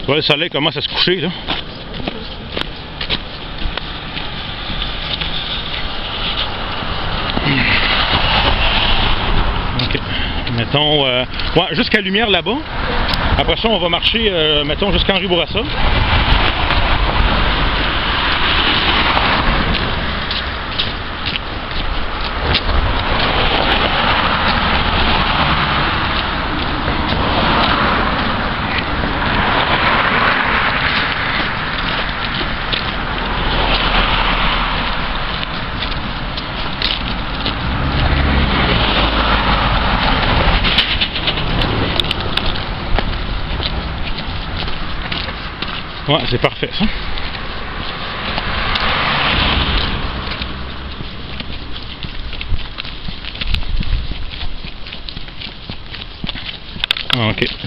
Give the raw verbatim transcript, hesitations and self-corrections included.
Ouais, le soleil commence à se coucher là. Ok. Mettons, euh, ouais, jusqu'à lumière là-bas. Après ça, on va marcher, euh, mettons, jusqu'à Henri Bourassa. Ouais, c'est parfait ça. Ok.